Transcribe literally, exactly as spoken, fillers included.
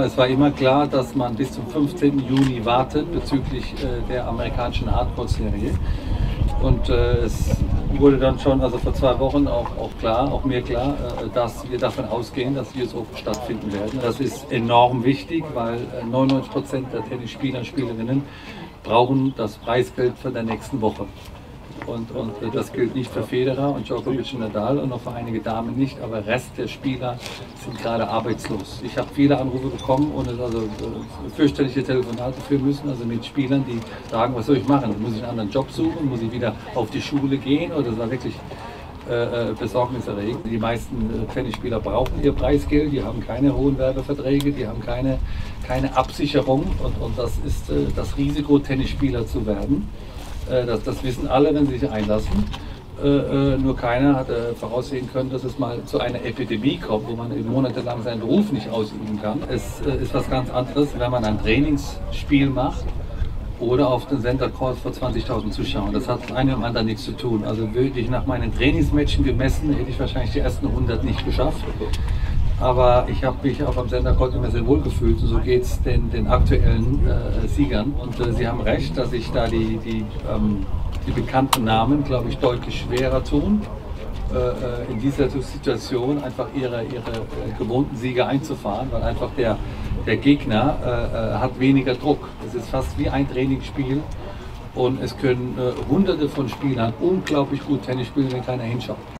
Es war immer klar, dass man bis zum fünfzehnten Juni wartet bezüglich äh, der amerikanischen Hardcore-Serie. Und äh, es wurde dann schon, also vor zwei Wochen auch, auch klar, auch mir klar, äh, dass wir davon ausgehen, dass die U S Open stattfinden werden. Das ist enorm wichtig, weil äh, neunundneunzig Prozent der Tennisspieler und Spielerinnen brauchen das Preisgeld für der nächsten Woche. Und, und das gilt nicht für Federer und Djokovic und Nadal und auch für einige Damen nicht, aber der Rest der Spieler sind gerade arbeitslos. Ich habe viele Anrufe bekommen und also fürchterliche Telefonate führen müssen, also mit Spielern, die sagen, was soll ich machen? Muss ich einen anderen Job suchen? Muss ich wieder auf die Schule gehen? Oder das war wirklich äh, besorgniserregend. Die meisten Tennisspieler brauchen ihr Preisgeld, die haben keine hohen Werbeverträge, die haben keine, keine Absicherung und, und das ist äh, das Risiko, Tennisspieler zu werden. Das, das wissen alle, wenn sie sich einlassen. Äh, äh, nur keiner hat äh, voraussehen können, dass es mal zu einer Epidemie kommt, wo man monatelang seinen Beruf nicht ausüben kann. Es äh, ist was ganz anderes, wenn man ein Trainingsspiel macht oder auf den Center Court vor zwanzigtausend Zuschauern. Das hat mit einem und anderen nichts zu tun. Also würde ich nach meinen Trainingsmatchen gemessen, hätte ich wahrscheinlich die ersten hundert nicht geschafft. Aber ich habe mich auch am Center Court immer sehr wohl gefühlt und so geht es den, den aktuellen äh, Siegern. Und äh, Sie haben recht, dass sich da die, die, ähm, die bekannten Namen, glaube ich, deutlich schwerer tun, äh, in dieser Situation einfach ihre, ihre äh, gewohnten Siege einzufahren, weil einfach der, der Gegner äh, hat weniger Druck. Es ist fast wie ein Trainingsspiel und es können äh, hunderte von Spielern unglaublich gut Tennis spielen, wenn keiner hinschaut.